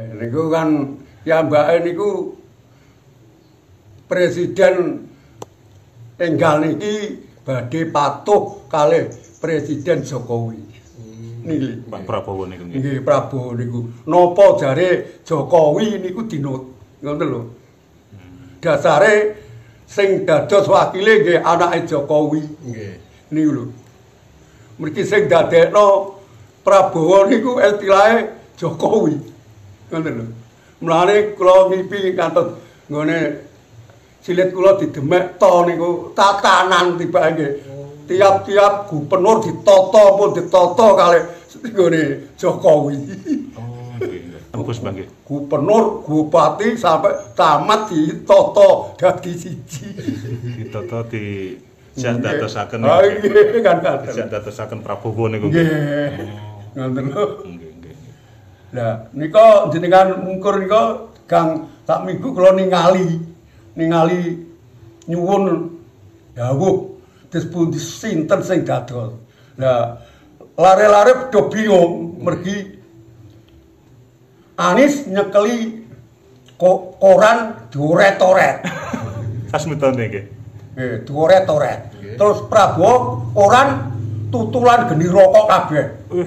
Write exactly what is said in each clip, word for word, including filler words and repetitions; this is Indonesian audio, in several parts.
Niku kan piyambake niku presiden enggal niki badhe patuh kalih Presiden Jokowi. Niki Pak Prabowo niku nggih. Nggih, Prabowo niku. Napa jare Jokowi niku dinut. Ngoten lho. Dasare sing dados wakile nggih anake Jokowi. Nggih. Niku lho. Mriki sing dadekno Prabowo niku etilahe Jokowi. Ngoten lho. Mulane kula ngipi kantos nggone silit kula didemek to niku tatanan tibake nggih. Tiap-tiap gubernur ditata pun ditata kalih nggone Jokowi. Oh, nggih. Tembus nggih. Gubernur, bupati sampai camat ditata dadi siji. Ditata di jan dadosaken niku. Ah nggih kan dados. Jan dadosaken Prabowo niku. Nggih. Ngoten lho. Nggih, nggih. Lah nika jenengan mungkur nika Kang sak minggu kula ningali ningali nyuwun dawuh terus pundi sinten sing dados. Lah lare-lare do bingung mergi Anies nyekeli ko koran dioret-oret. Pas mitone nggih. Nggih, dioret-oret. Terus Prabowo koran tutulan geni rokok kabeh.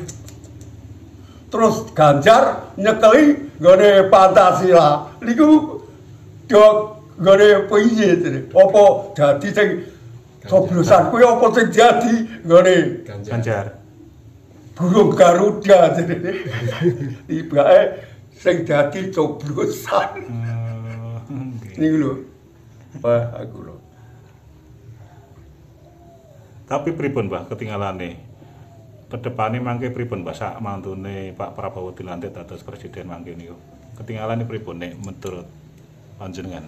Terus Ganjar nyekeli nggone Pancasila. Niku do nggone piye jane? Apa dadi sing coblosan kuwi apa sing dadi nggone Ganjar. Burung Garuda jane. Tibake sing dadi coblosan. Niku lho. Wah, aku lho. Tapi pripun, Mbah, ketinggalane? Kedepane mangke pripun, Mbah, sak mantune Pak Prabowo dilantik dados presiden mangke niku? Ketinggalane pripun nek menurut panjenengan?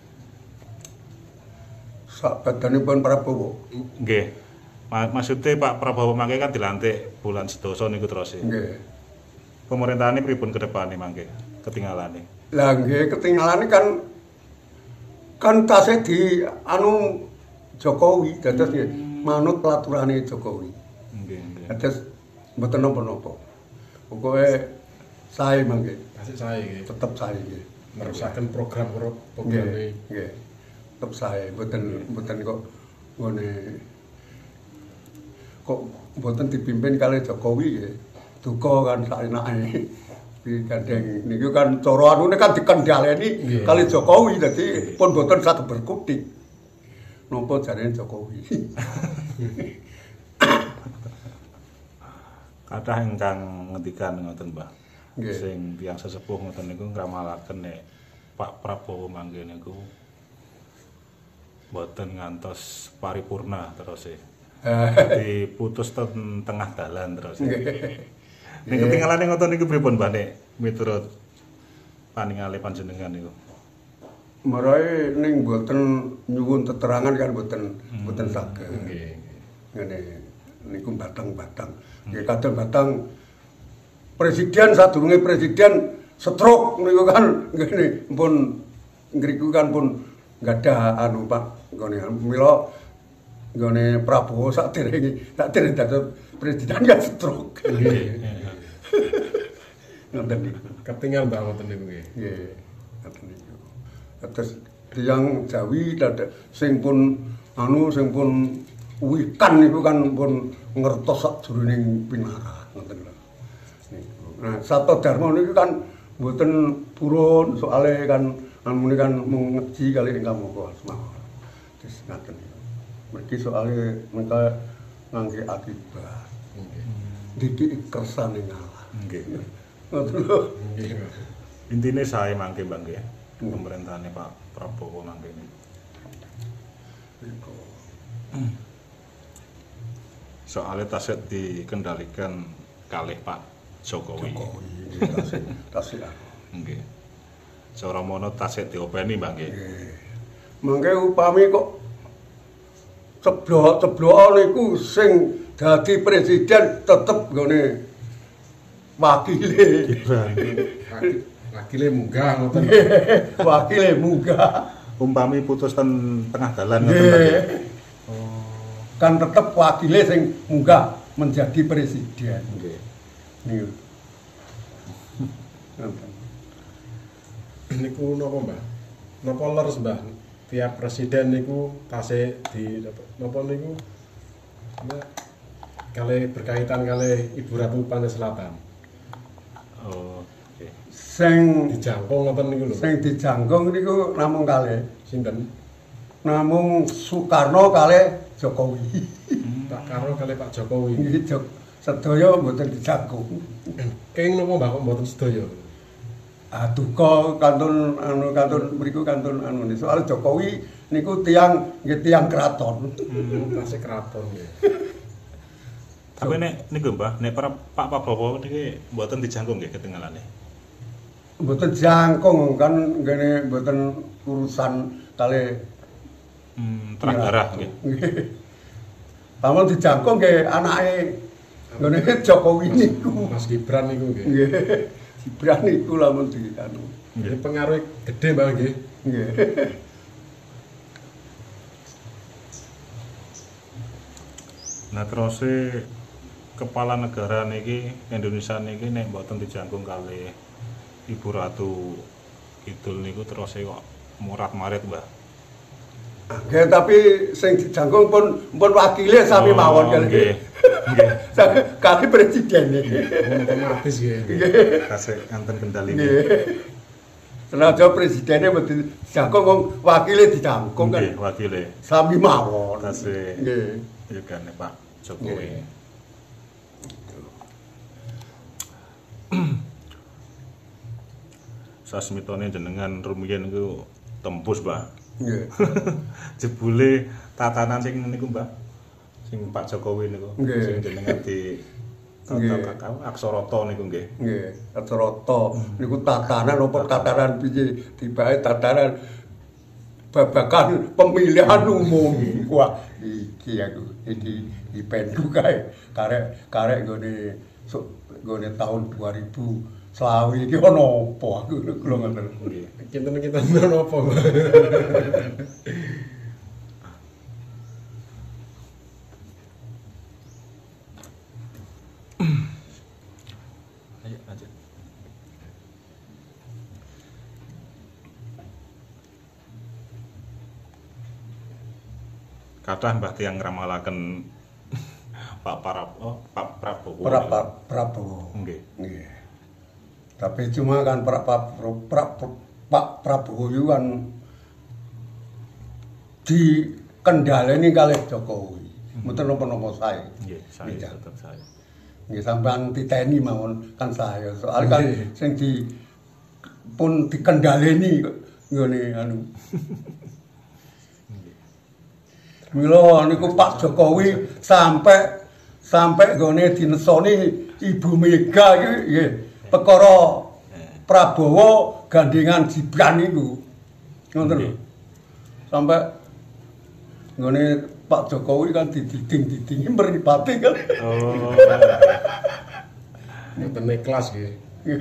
Sak badanipun Prabowo. Nggih. Maksudnya Pak Prabowo mangke kan dilantik bulan sedasa niku terus. Nggih. Pemerintahane pripun kedepane mangke? Ketinggalane. Lah nggih, ketinggalane kan kan tasih di anu Jokowi dados nggih manut pelaturane Jokowi. Nggih, nggih. Dados mboten napa-napa. Pokoke sae mangke. Tasih sae nggih. Tetep sae nggih. Nerusaken program program nggih. Nggih. Tetep sae, mboten mboten kok ngene kok mboten dipimpin kalih Jokowi nggih. Duka kan saenake. Digandeng niku kan cara anune kan dikendhaleni kalih Jokowi dadi pun mboten saged berkutik. Napa jarene Jokowi. Kathah ingkang ngendikan ngoten, Mbah. Nggih. Sing tiyang sesepuh ngoten niku ngramalaken nek Pak Prabowo mangke niku mboten ngantos paripurna terus e. Diputus ten tengah dalan terus. Nek ketinggalane ngoten niku pripun, Mbah, nek miturut paningale panjenengan niku? Marae ning mboten nyuwun keterangan kan mboten mboten saged. Nggih. Ngene niku batang-batang. Nggih kadang batang presiden sadurunge presiden stroke niku kan ngene pun ngriku kan pun gadah anu Pak nggone mila nggone Prabowo saderenge saderenge dados presiden kan stroke. Nggih. Ngoten niku. Ketinggal Mbak ngoten niku nggih. Nggih. Ngoten niku. Atas tiyang Jawi dadak sing pun anu sing pun wikan niku kan pun ngertos sakjroning pinarah ngoten lho. Niku. Nah, Sabto Dharma niku kan mboten purun soale kan anu kan mung ngeji kali ingkang moko asma. Wis ngaten niku. Mergi soale mengka ngangge akibat. Nggih. Didik kersane ngalah. Nggih. Ngoten lho. Nggih. Intine sae mangke, Mbah, nggih. Pemerintahane Pak Prabowo mangke niku. Soalnya tasih dikendalikan kalih Pak Jokowi. Jokowi tasih tasih. Nggih. Cara mono tasih diopeni, Mbah, nggih. Nggih. Mangke upami kok ceblok-ceblok niku sing dadi presiden tetep nggone wakile. Wakile munggah ngoten. Wakile munggah. Umpami putus ten tengah dalan ngoten, Nggih. Mbah. Kan tetep wakile sing munggah menjadi presiden. Nggih. Niku. Ngoten. niku napa Mbah? Napa leres Mbah? Tiap presiden niku tasih di napa niku kali berkaitan kali Ibu Ratu Pantai Selatan. Oh, oke. Sing Dijangkung ngoten niku lho. sing dijangkung niku namung kalih. Sinten? Namung Soekarno kalih Jokowi. Pak Karno kali Pak Jokowi. Nggih, Jok. Sedaya mboten dijangkung. Kenging napa Mbah kok mboten sedaya? Ah duka kantun anu kantun mriku kantun anu soal Jokowi niku tiyang nggih tiyang kraton. Hmm, tasih kraton nggih. Tapi nek niku Mbah, nek para Pak Prabowo niki mboten dijangkung nggih ketinggalane. Mboten jangkung kan ngene mboten urusan kali Hmm, terang darah nggih. nggih. Lamun dijangkung nggih anake ngene Jokowi niku. Mas Gibran niku nggih. Nggih. Gibran niku lamun di anu. Jadi pengaruh gede Mbah nggih. Nggih. Nah terus e, kepala negara niki Indonesia niki nek mboten dijangkung kali Ibu Ratu Kidul niku terus e kok murat-marit Mbah. Nggih tapi sing dijangkung pun pun wakile sami mawon kali. Nggih. Nggih. Kali presiden iki. Otomatis nggih. Kasih anten kendali. Nggih. Senajan presidennya mboten dijangkung wong wakile dijangkung kan. Nggih, wakile. Sami mawon. Kasih. Nggih. Ya kan Pak Jokowi. Sasmitone jenengan rumiyin niku tembus, Mbah. Nggih. Jebule tatanan sing niku, Mbah. Sing Pak Jokowi niku. Nggih. Sing jenengan di Nggih. kakak aksarata niku nggih. Nggih, aksarata niku tatanan apa tatanan piye? Tibake tatanan babagan pemilihan umum. Wah, iki aku iki dipendu kae karek karek nggone nggone tahun dua ribu selawe iki ono apa aku kula ngoten. Nggih. Kinten-kinten napa Mbah? Ayo lanjut. Kathah Mbah tiyang ngramalaken Pak Parab, oh, Pak Prabowo. Pra Pra- Prabowo. Nggih. Nggih. Tapi cuma kan Pak Pak Pak Pak Prabowo itu kan dikendaleni kalih Jokowi. Mboten napa-napa sae. Nggih, saya Iya. tetep saya. Nggih sampean titeni mawon kan saya. Soal kan Nggih. sing di pun dikendaleni kok ngene anu. Mila niku Pak Jokowi sampai sampai gone dinesoni Ibu Mega iki nggih perkara Prabowo gandengan Gibran niku. Ngoten lho. Sampai ngene Pak Jokowi kan dididing-didingi mripate kan. Oh. Mboten ikhlas nggih.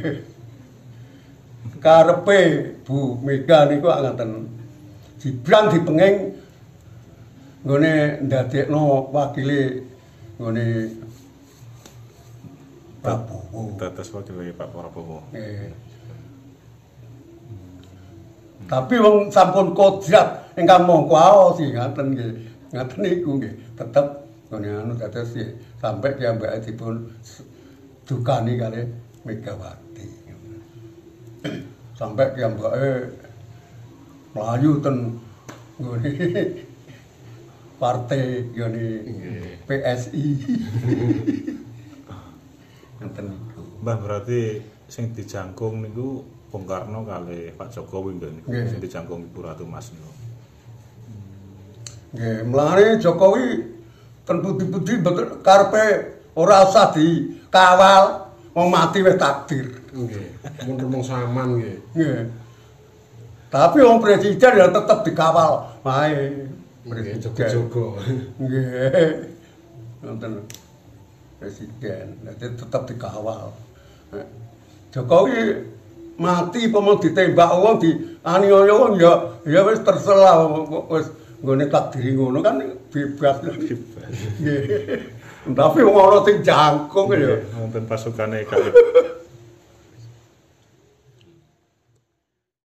Karepe Bu Mega niku ngaten. Gibran dipenging nggone ndadekno wakile nggone Prabowo. Dados wakile Pak Prabowo. Nggih. Tapi wong sampun kodrat ingkang mongko aos ngaten nggih. Ngaten niku nggih. Tetep ngene anu dados nggih sampai piyambake dipun dukani kalih Megawati. Sampai piyambake mlayu ten nggone partai ngene P S I. Ngaten niku. Mbah berarti sing dijangkung niku Bung Karno kali Pak Jokowi nggih niku Nggih. sing dijangkung Ibu Ratu Mas niku. Nggih, mlane Jokowi ten putih-putih betul karepe ora usah dikawal, wong mati wis takdir. Nggih. Mun rumong saman nggih. Nggih. Tapi wong presiden ya tetep dikawal wae. Nggih, jogo-jogo. Nggih. Nonton presiden, dadi tetep dikawal. Jokowi mati pemon ditembak wong di aniaya wong ya ya wis terserah wis nggone takdiri ngono kan bebas. Nggih. Tapi wong ana sing jangkung ya. Wonten pasukane kalih